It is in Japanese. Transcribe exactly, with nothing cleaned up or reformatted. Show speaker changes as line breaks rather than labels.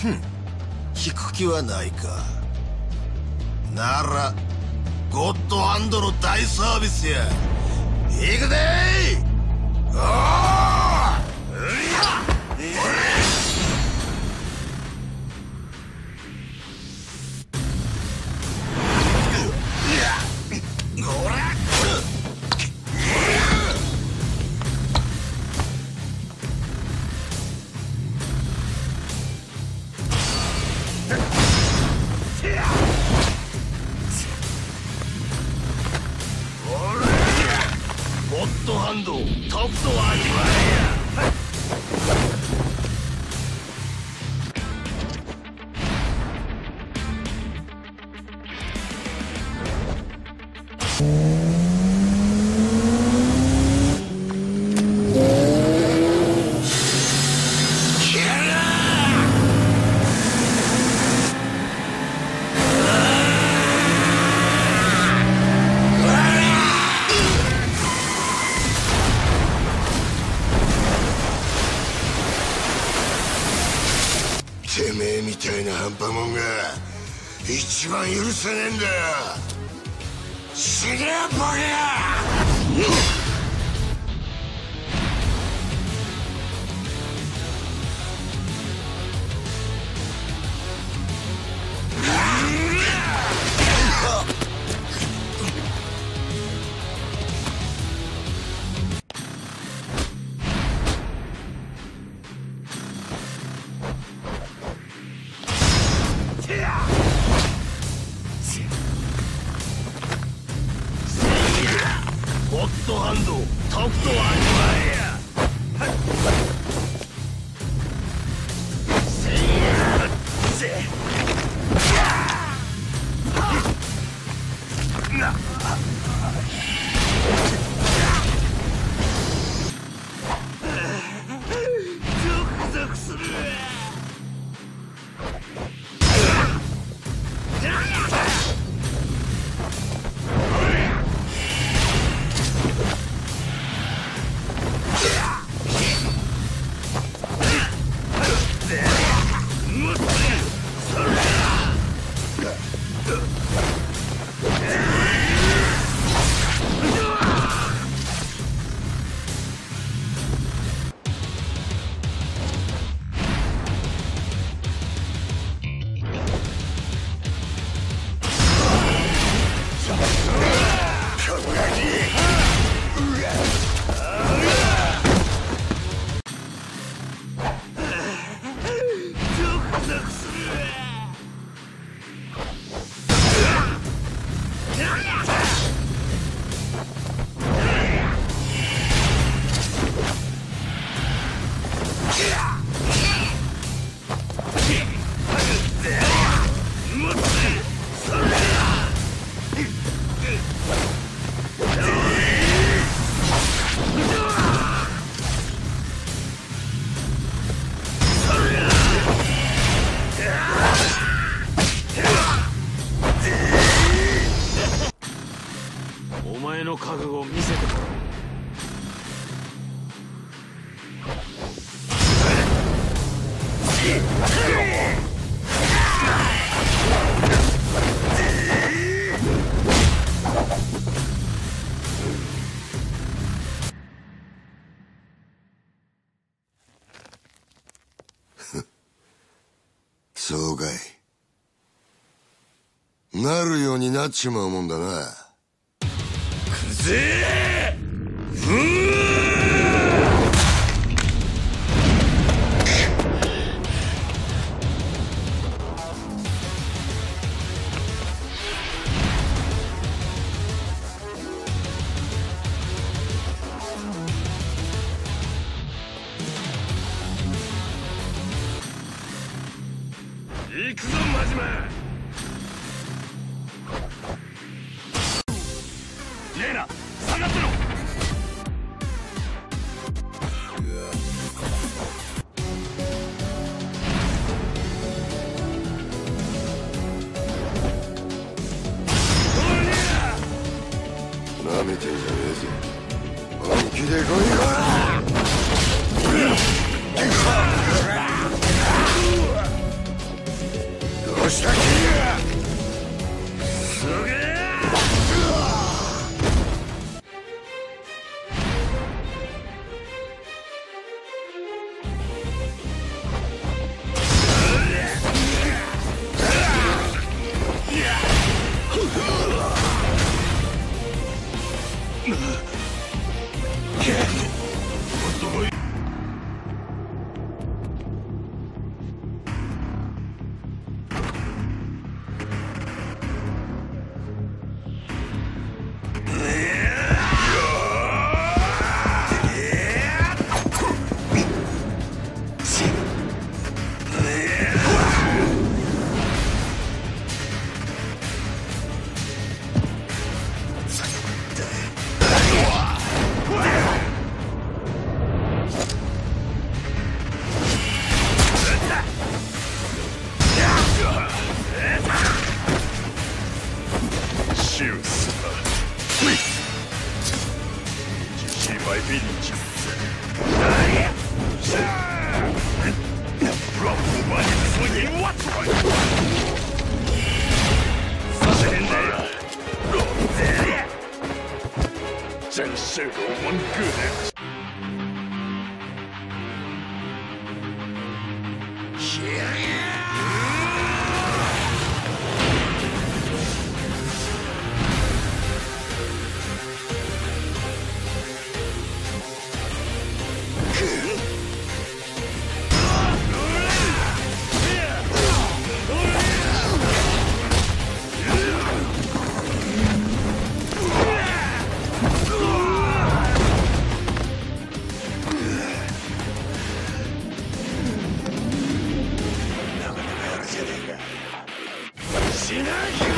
ふん、引く気はないか。ならゴッドハンドの大サービスや。行くでー。おー、ゴッドハンド、とくと味わえや。てめえみたいな半端もんが一番許せねえんだよ。死ねやボケや。ゴッドハンド、とくと味わえや。せいやぜなゾクゾクする。お前の覚悟を見せてもらおう。そうかい。なるようになっちまうもんだな。くぜえ。ふー。行くぞ真島。レイナ下がってろ。なめてんじゃねえぞ。本気で来いよ。 先がすげえ。真是个顽固的。しない